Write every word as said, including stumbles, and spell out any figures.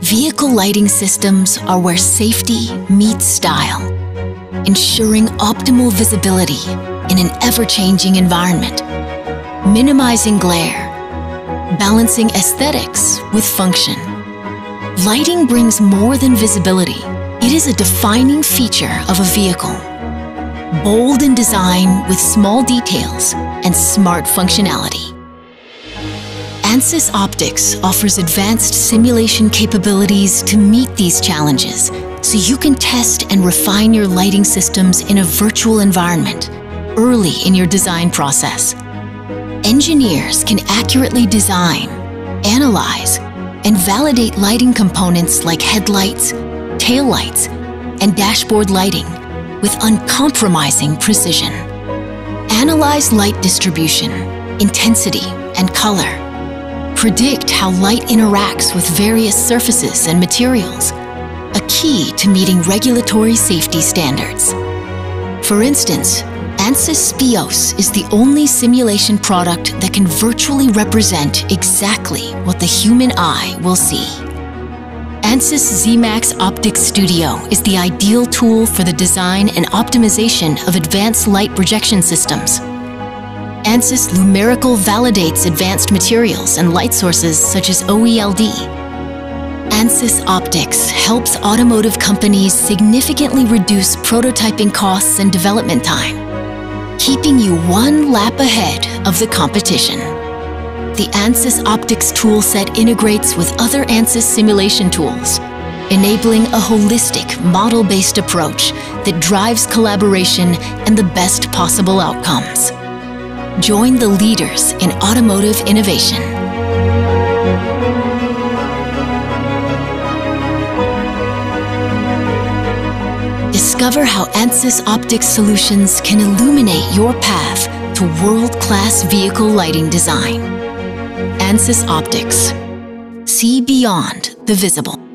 Vehicle lighting systems are where safety meets style, ensuring optimal visibility in an ever-changing environment, minimizing glare, balancing aesthetics with function. Lighting brings more than visibility. It is a defining feature of a vehicle. Bold in design with small details and smart functionality. Ansys Optics offers advanced simulation capabilities to meet these challenges, so you can test and refine your lighting systems in a virtual environment early in your design process. Engineers can accurately design, analyze, and validate lighting components like headlights, taillights, and dashboard lighting with uncompromising precision. Analyze light distribution, intensity, and color. Predict how light interacts with various surfaces and materials, a key to meeting regulatory safety standards. For instance, Ansys Speos is the only simulation product that can virtually represent exactly what the human eye will see. Ansys Zemax OpticStudio is the ideal tool for the design and optimization of advanced light projection systems. Ansys Lumerical validates advanced materials and light sources such as O E L D. Ansys Optics helps automotive companies significantly reduce prototyping costs and development time, keeping you one lap ahead of the competition. The Ansys Optics toolset integrates with other Ansys simulation tools, enabling a holistic, model-based approach that drives collaboration and the best possible outcomes. Join the leaders in automotive innovation. Discover how Ansys Optics solutions can illuminate your path to world-class vehicle lighting design. Ansys Optics. See beyond the visible.